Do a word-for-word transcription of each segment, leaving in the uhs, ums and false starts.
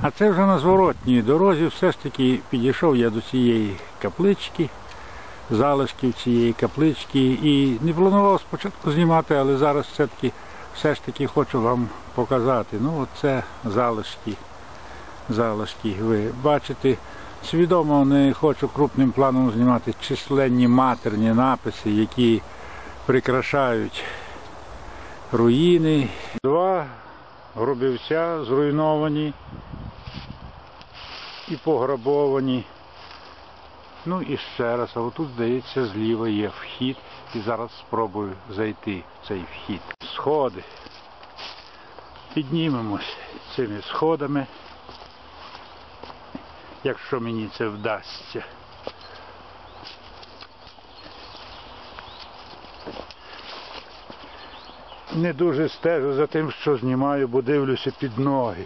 А це вже на зворотній дорозі все ж таки підійшов я до цієї каплички, залишків цієї каплички, і не планував спочатку знімати, але зараз все-таки все ж таки хочу вам показати. Ну, оце залишки, залишки. Ви бачите, свідомо не хочу крупним планом знімати численні матерні написи, які прикрашають руїни. Два Грубівця зруйновані і пограбовані. Ну і ще раз, а отут, здається, зліва є вхід, і зараз спробую зайти в цей вхід. Сходи. Піднімемось цими сходами, якщо мені це вдасться. Не дуже стежу за тим, що знімаю, бо дивлюся під ноги.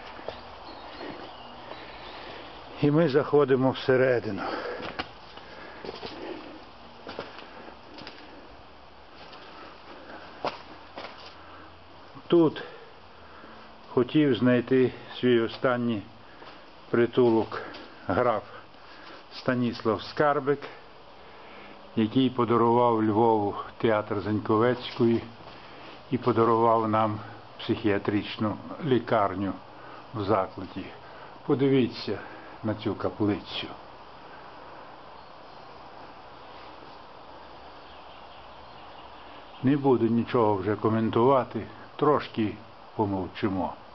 І ми заходимо всередину. Тут хотів знайти свій останній притулок граф Станіслав Скарбик, який подарував Львову театр Заньковецької і подарував нам психіатричну лікарню в закладі. Подивіться на цю каплицю. Не буду нічого вже коментувати, трошки помовчимо.